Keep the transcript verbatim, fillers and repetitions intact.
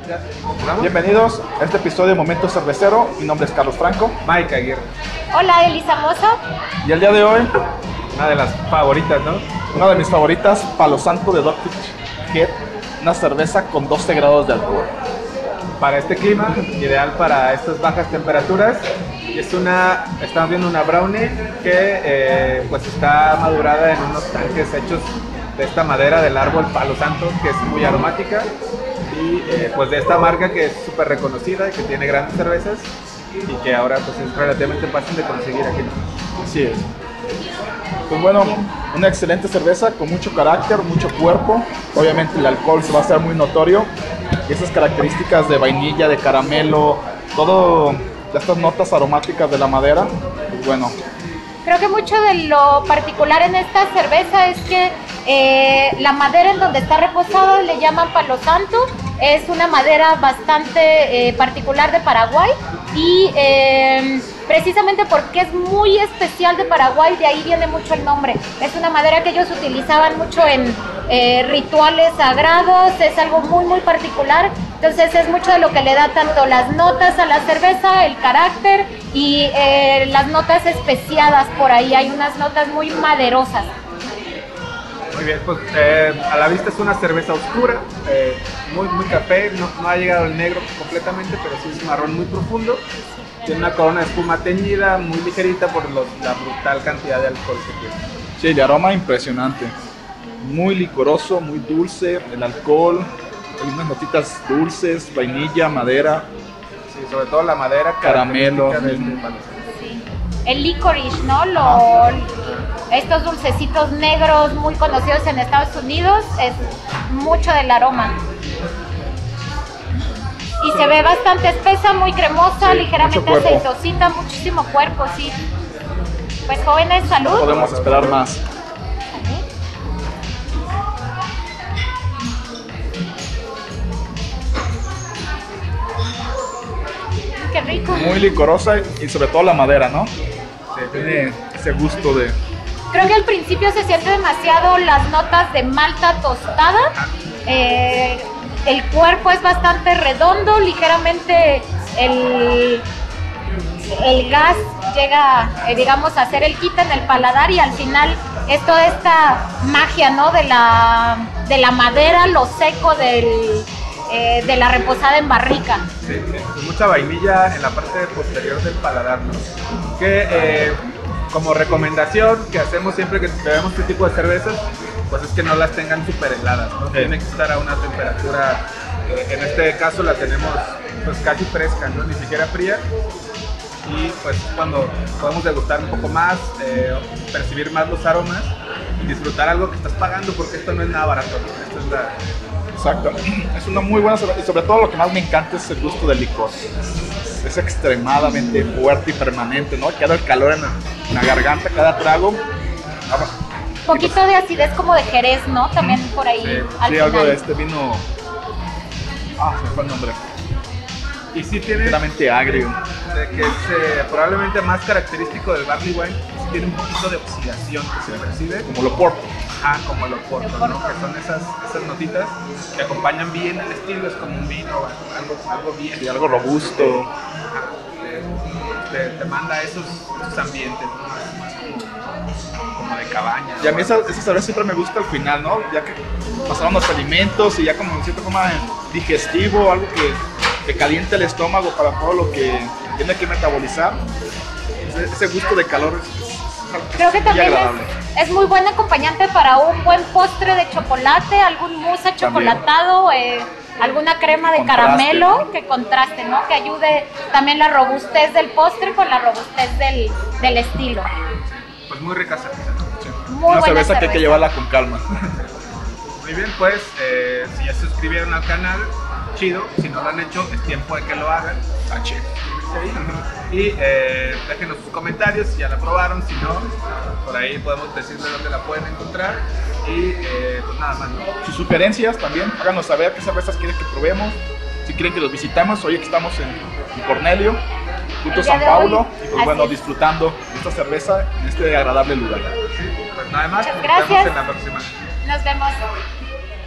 Bienvenidos a este episodio de Momento Cervecero. Mi nombre es Carlos Franco. Mike Aguirre. Hola, Elisa Mozo. Y el día de hoy, Una de las favoritas, ¿no? una de mis favoritas, Palo Santo de Dogfish Head, una cerveza con doce grados de alcohol. Para este clima, ideal para estas bajas temperaturas. Es una, estamos viendo una brownie que eh, pues está madurada en unos tanques hechos de esta madera del árbol Palo Santo, que es muy aromática. Y eh, pues de esta marca que es súper reconocida y que tiene grandes cervezas y que ahora pues es relativamente fácil de conseguir aquí, ¿no? Así es. Pues bueno, una excelente cerveza con mucho carácter, mucho cuerpo. Obviamente el alcohol se va a hacer muy notorio. Y esas características de vainilla, de caramelo, todo de estas notas aromáticas de la madera, pues bueno. Creo que mucho de lo particular en esta cerveza es que eh, la madera en donde está reposada le llaman Palo Santo. Es una madera bastante eh, particular de Paraguay y eh, precisamente porque es muy especial de Paraguay, de ahí viene mucho el nombre. Es una madera que ellos utilizaban mucho en eh, rituales sagrados, es algo muy muy particular. Entonces es mucho de lo que le da tanto las notas a la cerveza, el carácter y eh, las notas especiadas por ahí. Hay unas notas muy maderosas. Muy bien, pues eh, a la vista es una cerveza oscura, eh, muy, muy café, no, no ha llegado el negro completamente, pero sí es marrón muy profundo. Tiene una corona de espuma teñida, muy ligerita por los, la brutal cantidad de alcohol que tiene. Sí, el aroma impresionante. Muy licoroso, muy dulce, el alcohol, hay unas notitas dulces, vainilla, madera. Sí, sobre todo la madera, Caramelo. característica de este Palo Santo. El licorice, ¿no? Lo, estos dulcecitos negros muy conocidos en Estados Unidos, es mucho del aroma. Y se ve bastante espesa, muy cremosa, Sí, ligeramente mucho cuerpo. aceitosita, muchísimo cuerpo, sí. Pues jóvenes, No salud. podemos esperar más. Qué rico. Muy licorosa y sobre todo la madera, ¿no? Sí, tiene ese gusto de... Creo que al principio se siente demasiado las notas de malta tostada. Eh, el cuerpo es bastante redondo, ligeramente el, el gas llega, eh, digamos, a hacer el quite en el paladar y al final es toda esta magia, ¿no? De la, de la madera, lo seco del, eh, de la reposada en barrica. Sí, sí, mucha vainilla en la parte posterior del paladar, ¿no? Que eh, como recomendación que hacemos siempre que bebemos este tipo de cervezas, pues es que no las tengan súper heladas, ¿no? Sí. Tiene que estar a una temperatura, eh, en este caso la tenemos pues casi fresca, ¿no? Ni siquiera fría. Y pues cuando podemos degustar un poco más, eh, percibir más los aromas y disfrutar algo que estás pagando, porque esto no es nada barato, ¿no? Esto es la... Exacto. Es una muy buena cerveza y sobre todo lo que más me encanta es el gusto del licor. Es, es extremadamente fuerte y permanente, ¿no? Queda el calor en la, en la garganta, cada trago. Un poquito de acidez como de Jerez, ¿no? También por ahí Sí, al Sí, algo final. de este vino... Ah, se me fue el nombre. Y sí tiene... Enteramente agrio. de que es eh, probablemente más característico del barley wine, sí tiene un poquito de oxidación que se percibe, Como lo porto. ajá, como el oporto, ¿no? Que son esas, esas notitas que acompañan bien el estilo, es como un vino, algo, algo bien, Y algo robusto. ajá, te, te- te manda esos, esos ambientes, ¿no? Más, más como, como de cabaña. Y a mí ¿no? esa, esa cerveza siempre me gusta al final, ¿no? Ya que pasaron los alimentos y ya como en cierta forma digestivo, algo que, que calienta el estómago para todo lo que tiene que metabolizar. Ese, ese gusto de calor es, es, es Creo que muy también agradable. es, es muy buen acompañante para un buen postre de chocolate, algún mousse chocolatado, eh, alguna crema de Contraste. caramelo que contraste, ¿no? Que ayude también la robustez del postre con la robustez del, del estilo. Pues muy rica cerveza, ¿no? Muy Una buena cerveza que hay cerveza. que llevarla con calma. Muy bien, pues eh, si ya se suscribieron al canal, chido. Si no lo han hecho, es tiempo de que lo hagan. Ah, chido. Y eh, déjenos sus comentarios si ya la probaron, si no, por ahí podemos decirles dónde la pueden encontrar. Y eh, pues nada más, ¿no? Sus sugerencias también, háganos saber qué cervezas quieren que probemos. Si quieren que los visitamos, hoy que estamos en, en Cornelio, junto a El día San de Paulo, hoy, y pues así bueno, es. disfrutando de esta cerveza en este agradable lugar. Pues nada más, Muchas nos vemos gracias. en la próxima. Nos vemos.